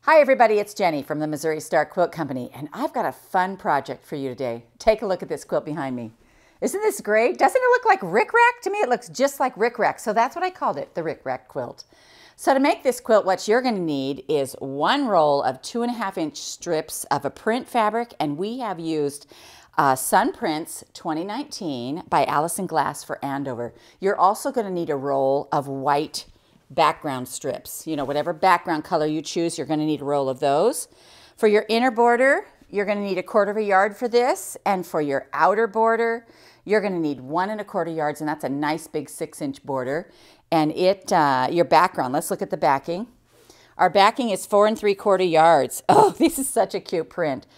Hi everybody, it's Jenny from the Missouri Star Quilt Company, and I've got a fun project for you today. Take a look at this quilt behind me. Isn't this great? Doesn't it look like Rickrack? To me it looks just like Rickrack, so that's what I called it, the Rickrack quilt. So to make this quilt, what you're going to need is one roll of 2.5-inch strips of a print fabric, and we have used Sun Prints 2019 by Allison Glass for Andover. You're also going to need a roll of white background strips. You know, whatever background color you choose, you're going to need a roll of those. For your inner border, you're going to need 1/4 yard for this, and for your outer border, you're going to need 1 1/4 yards, and that's a nice big 6-inch border. And your background, let's look at the backing. Our backing is 4 3/4 yards. Oh, this is such a cute print.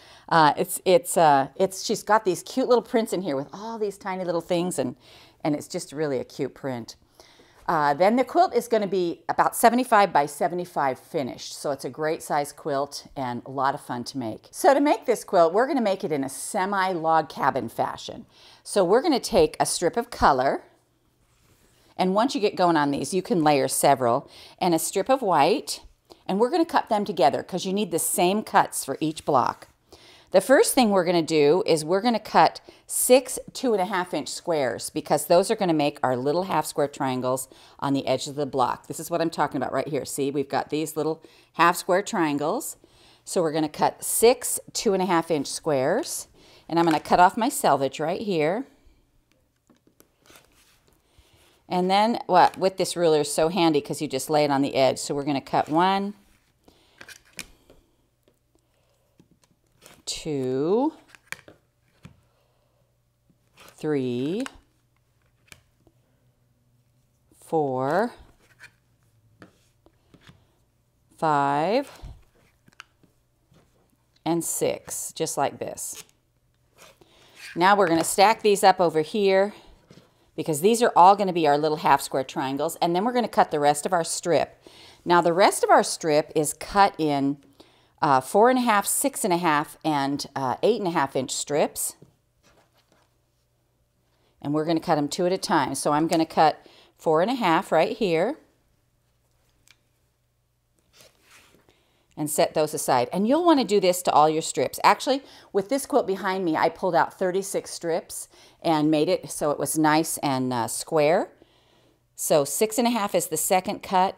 She's got these cute little prints in here with all these tiny little things, and it's just really a cute print. Then the quilt is going to be about 75 by 75 finished. So it's a great size quilt and a lot of fun to make. So to make this quilt, we're going to make it in a semi-log cabin fashion. So we're going to take a strip of color, and once you get going on these, you can layer several, and a strip of white, and we're going to cut them together because you need the same cuts for each block. The first thing we're going to do is we're going to cut 6 2.5-inch squares, because those are going to make our little half square triangles on the edge of the block. This is what I'm talking about right here. See, we've got these little half square triangles. So we're going to cut 6 2.5-inch squares, and I'm going to cut off my selvage right here. And then, with this ruler is so handy because you just lay it on the edge. So we're going to cut 1, 2, 3, 4, 5, and 6, just like this. Now we're going to stack these up over here, because these are all going to be our little half square triangles, and then we're going to cut the rest of our strip. Now the rest of our strip is cut in 4.5, 6.5, and 8.5-inch strips. And we're going to cut them 2 at a time. So I'm going to cut 4.5 right here and set those aside. And you'll want to do this to all your strips. Actually, with this quilt behind me, I pulled out 36 strips and made it so it was nice and square. So 6.5 is the second cut.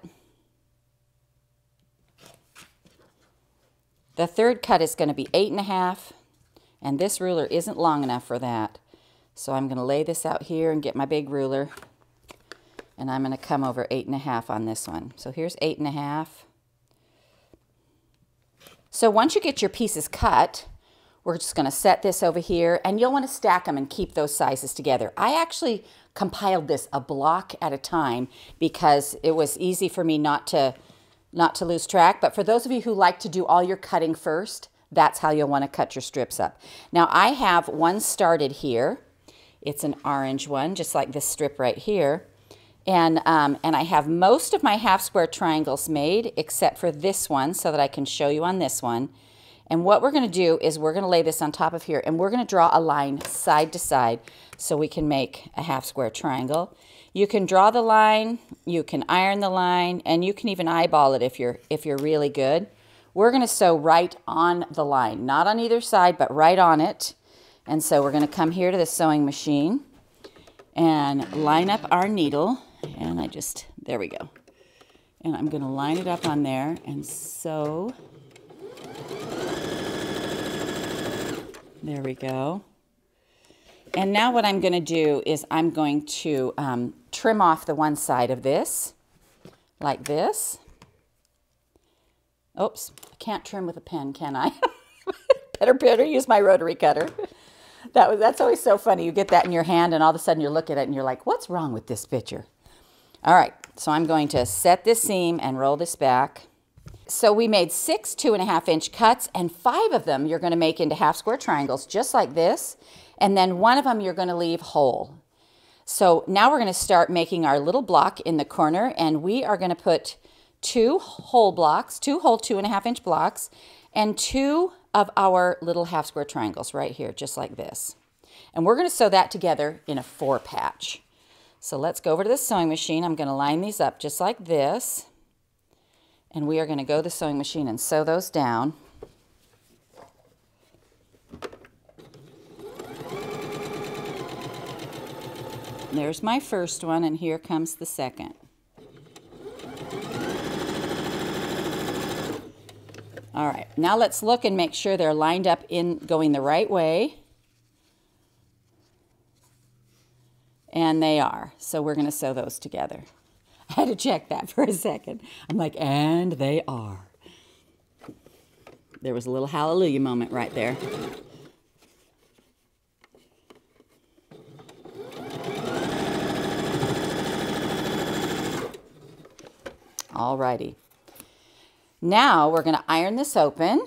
The third cut is going to be 8.5, and this ruler isn't long enough for that. So I'm going to lay this out here and get my big ruler, and I'm going to come over 8.5 on this one. So here's 8.5. So once you get your pieces cut, we're just going to set this over here, and you'll want to stack them and keep those sizes together. I actually compiled this a block at a time because it was easy for me not to lose track. But for those of you who like to do all your cutting first, that's how you'll want to cut your strips up. Now I have one started here. It's an orange one, just like this strip right here. And I have most of my half square triangles made except for this one, so that I can show you on this one. And what we're going to do is we're going to lay this on top of here, and we're going to draw a line side to side so we can make a half square triangle. You can draw the line, you can iron the line, and you can even eyeball it if you're really good. We're going to sew right on the line, not on either side, but right on it. And so we're going to come here to the sewing machine and line up our needle, and there we go. And I'm going to line it up on there and sew. There we go. And now what I'm going to do is I'm going to trim off the one side of this, like this. Oops, I can't trim with a pen, can I? Better use my rotary cutter. That's always so funny. You get that in your hand, and all of a sudden you look at it and you're like, what's wrong with this picture? All right, so I'm going to set this seam and roll this back. So we made 6 2.5-inch cuts, and 5 of them you're going to make into half square triangles, just like this. And then 1 of them you're going to leave whole. So now we're going to start making our little block in the corner, and we are going to put 2 whole blocks, 2 whole 2.5-inch blocks, and 2 of our little half square triangles right here, just like this. And we're going to sew that together in a 4 patch. So let's go over to the sewing machine. I'm going to line these up just like this. And we are going to go to the sewing machine and sew those down. There's my first one, and here comes the second. All right, now let's look and make sure they're lined up in going the right way. And they are. So we're going to sew those together. I had to check that for a second. I'm like, and they are. There was a little hallelujah moment right there. Alrighty. Now we're going to iron this open.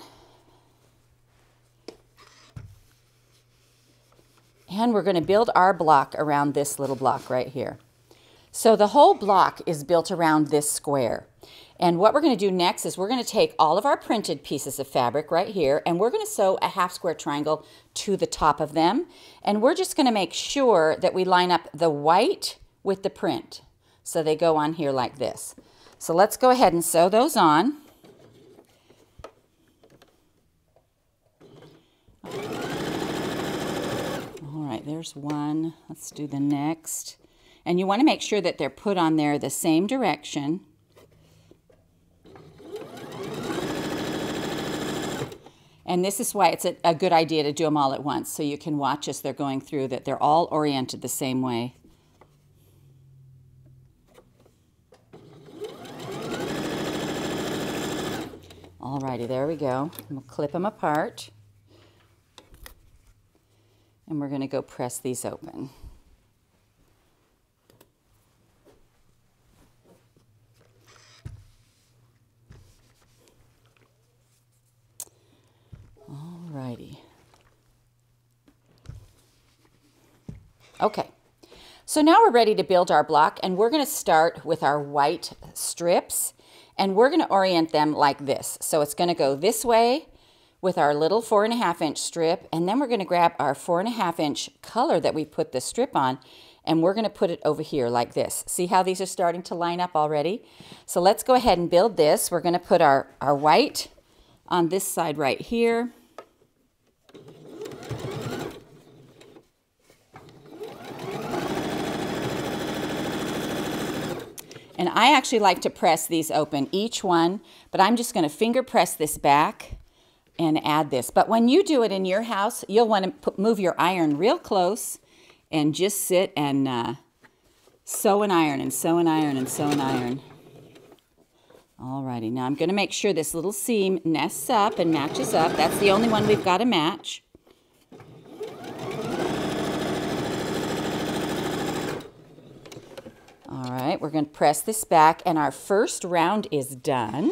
And we're going to build our block around this little block right here. So the whole block is built around this square. And what we're going to do next is we're going to take all of our printed pieces of fabric right here, and we're going to sew a half square triangle to the top of them. And we're just going to make sure that we line up the white with the print. So they go on here like this. So let's go ahead and sew those on. All right, there's one. Let's do the next. And you want to make sure that they're put on there the same direction. And this is why it's a good idea to do them all at once, so you can watch as they're going through, that they're all oriented the same way. Alrighty, there we go. We'll clip them apart. And we're going to go press these open. Alrighty. Okay, so now we're ready to build our block, and we're going to start with our white strips, and we're going to orient them like this. So it's going to go this way with our little 4.5-inch strip, and then we're going to grab our 4.5-inch color that we put the strip on, and we're going to put it over here like this. See how these are starting to line up already? So let's go ahead and build this. We're going to put our white on this side right here. And I actually like to press these open, each one, but I'm just going to finger press this back and add this. But when you do it in your house, you'll want to move your iron real close and just sit and sew and iron and sew and iron and sew and iron. Alrighty, now I'm going to make sure this little seam nests up and matches up. That's the only one we've got to match. All right, we're going to press this back, and our first round is done.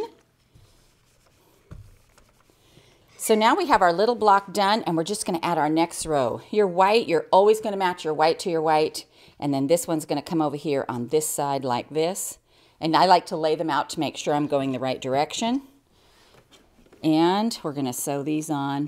So now we have our little block done, and we're just going to add our next row. Your white, you're always going to match your white to your white, and then this one's going to come over here on this side like this. And I like to lay them out to make sure I'm going the right direction. And we're going to sew these on.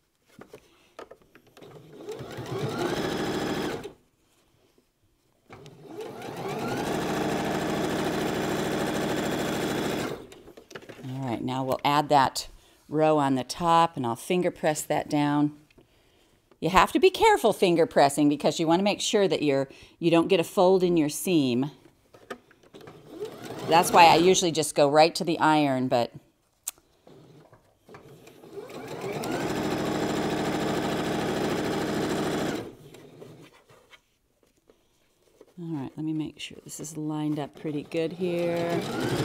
All right, now we'll add that row on the top, and I'll finger press that down. You have to be careful finger pressing because you want to make sure that you don't get a fold in your seam. That's why I usually just go right to the iron, but all right, let me make sure this is lined up pretty good here.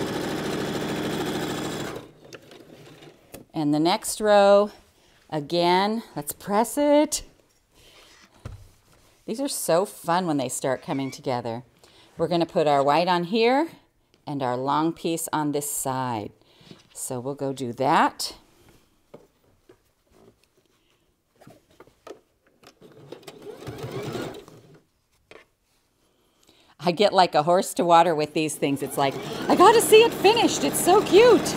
And the next row, again, let's press it. These are so fun when they start coming together. We're going to put our white on here and our long piece on this side. So we'll go do that. I get like a horse to water with these things. It's like, I got to see it finished. It's so cute.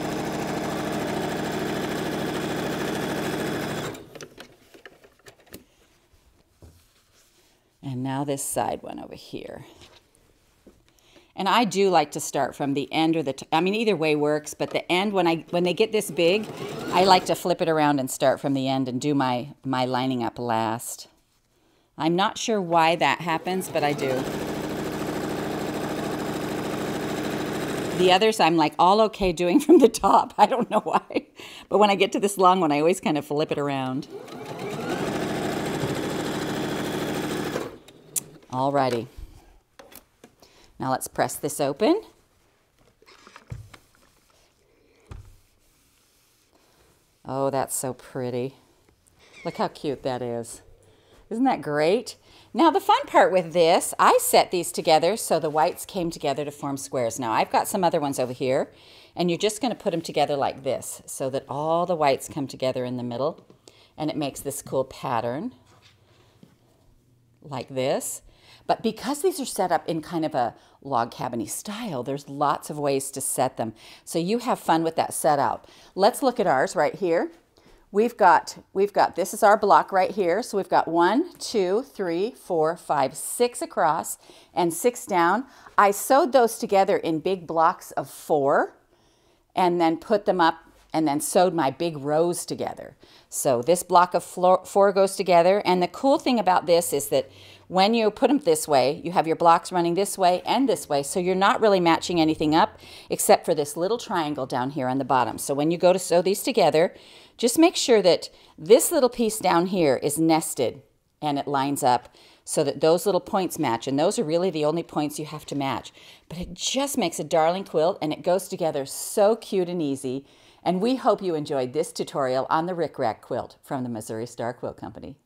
And now this side one over here. And I do like to start from the end or the, I mean, either way works, but the end, when they get this big, I like to flip it around and start from the end and do my lining up last. I'm not sure why that happens, but I do. The others I'm like all okay doing from the top. I don't know why. But when I get to this long one, I always kind of flip it around. Alrighty. Now let's press this open. Oh, that's so pretty. Look how cute that is. Isn't that great? Now the fun part with this, I set these together so the whites came together to form squares. Now I've got some other ones over here, and you're just going to put them together like this so that all the whites come together in the middle, and it makes this cool pattern like this. But because these are set up in kind of a log cabin-y style, there's lots of ways to set them. So you have fun with that setup. Let's look at ours right here. We've got, this is our block right here. So we've got 1, 2, 3, 4, 5, 6 across and 6 down. I sewed those together in big blocks of 4 and then put them up and then sewed my big rows together. So this block of 4 goes together. And the cool thing about this is that when you put them this way, you have your blocks running this way and this way, so you're not really matching anything up except for this little triangle down here on the bottom. So when you go to sew these together, just make sure that this little piece down here is nested and it lines up so that those little points match, and those are really the only points you have to match. But it just makes a darling quilt, and it goes together so cute and easy. And we hope you enjoyed this tutorial on the Rickrack quilt from the Missouri Star Quilt Company.